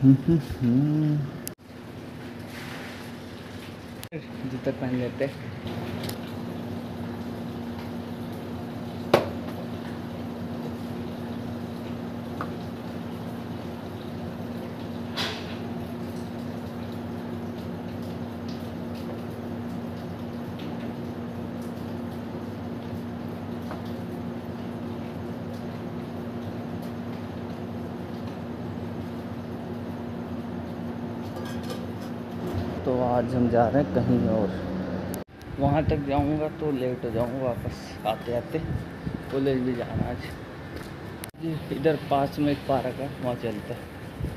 जूता पहन लेते। तो आज हम जा रहे हैं कहीं और, वहाँ तक जाऊँगा तो लेट हो जाऊँगा वापस आते आते। कॉलेज भी जाना आज। इधर पास में एक पार्क है, वहाँ चलते हैं।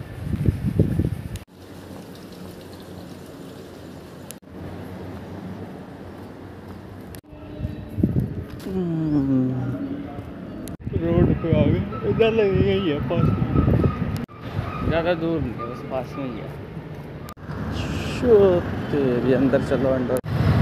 रोड पे आ गए, इधर लगेगा ही है पास में, ज़्यादा दूर नहीं है, बस पास में ही है। तेरी अंदर चलो, अंदर।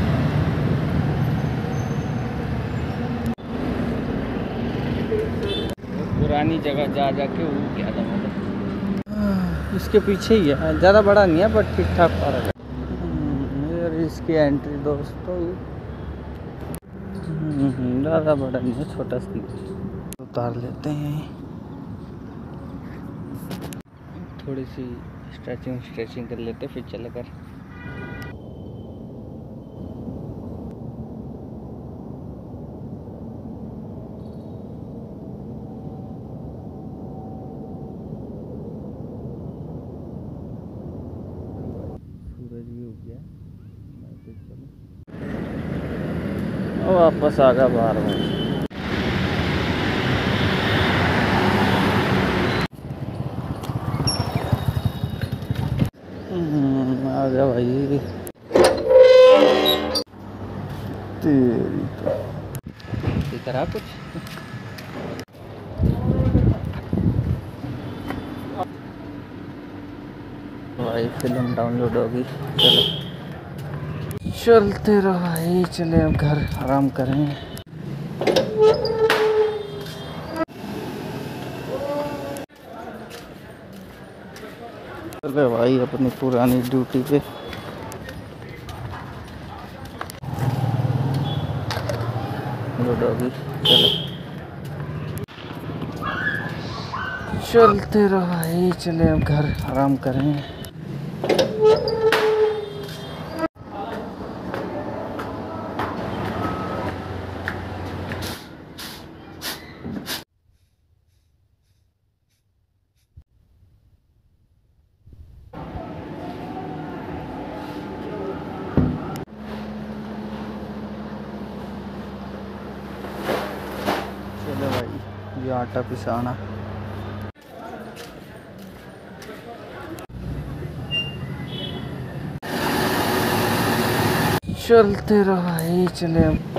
पुरानी जगह जा के वो क्या था मतलब। इसके पीछे ही है, ज़्यादा बड़ा नहीं है बट ठीक ठाक पार्क है। यार इसकी एंट्री दोस्तों ज़्यादा बड़ा नहीं है, छोटा सा। उतार लेते हैं, थोड़ी सी स्ट्रेचिंग कर लेते फिर चले कर। सूरज भी उग गया, चलो वापस आ गया 12 बजे। आ गया भाई। तेरी तो दिख रहा कुछ। भाई फिल्म डाउनलोड होगी, चलो चलते रहो भाई। चले अब घर आराम करें। चले भाई अपनी पुरानी ड्यूटी पे। चलो चलते रहो भाई। चले अब घर आराम करें। चलो भाई, ये आटा पिसाना। चलते रहो भाई। चले अब